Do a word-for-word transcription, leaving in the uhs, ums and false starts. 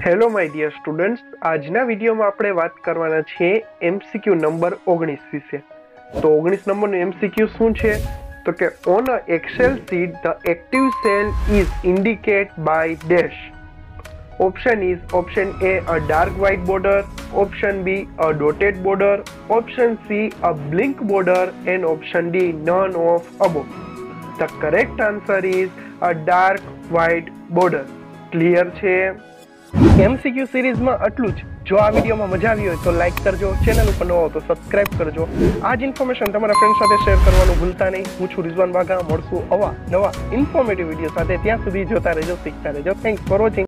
Hello my dear students, આજના વિડીયોમાં આપણે વાત કરવાના છીએ એમસીક્યુ નંબર ઓગણીસ વિશે. તો ઓગણીસ નંબરનું એમસીક્યુ શું છે? તો કે on a excel sheet the active cell is indicate by dash. Option is option A a dark white border, option B a dotted border, option C a blink border and option D none of above. The correct answer is a dark white border. Clear છે? MCQ સિરીઝમાં આટલું જ. જો આ વિડીયોમાં મજા આવી હોય તો લાઈક કરજો, ચેનલ ઉપર નવો હો તો સબસ્ક્રાઇબ કરજો. આ જ ઇન્ફોર્મેશન તમારા ફ્રેન્ડ સાથે શેર કરવાનું ભૂલતા નહીં. હું છું રિઝવાન વાઘા. મળશું આવા નવા ઇન્ફોર્મેટિવ વિડીયો સાથે. ત્યાં સુધી જોતા રહેજો, શીખતા રહેજો. Thanks for watching.